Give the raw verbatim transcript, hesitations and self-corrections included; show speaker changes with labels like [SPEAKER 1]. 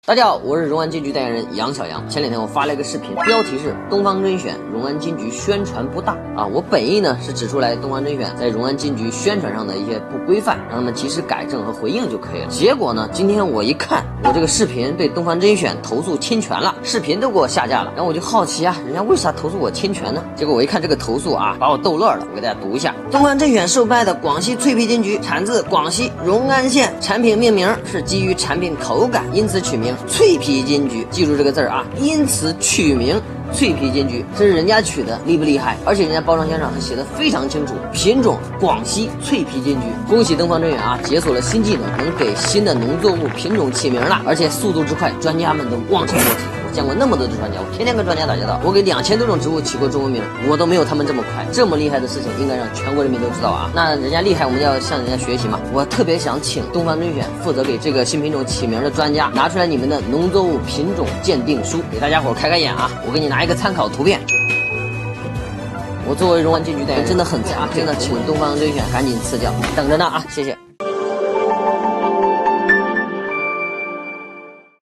[SPEAKER 1] 大家好，我是荣安金桔代言人杨小杨。前两天我发了一个视频，标题是东方甄选荣安金桔宣传不当啊。我本意呢是指出来东方甄选在荣安金桔宣传上的一些不规范，让他们及时改正和回应就可以了。结果呢，今天我一看，我这个视频被东方甄选投诉侵权了，视频都给我下架了。然后我就好奇啊，人家为啥投诉我侵权呢？结果我一看这个投诉啊，把我逗乐了。我给大家读一下：东方甄选售卖的广西脆皮金桔产自广西荣安县，产品命名是基于产品口感，因此取名脆皮金桔，记住这个字儿啊，因此取名脆皮金桔，这是人家取的，厉不厉害？而且人家包装箱上还写的非常清楚，品种广西脆皮金桔。恭喜东方甄选啊，解锁了新技能，能给新的农作物品种起名了，而且速度之快，专家们都望尘莫及。我见过那么多的专家，我天天跟专家打交道，我给两千多种植物起过中文名，我都没有他们这么快。这么厉害的事情，应该让全国人民都知道啊！那人家厉害，我们要向人家学习嘛。我特别想请东方甄选负责给这个新品种起名的专家拿出来你们的农作物品种鉴定书，给大家伙开开眼啊！我给你拿一个参考图片。我作为荣安金桔代言人真的很差，真的请东方甄选赶紧赐教，等着呢啊！谢谢。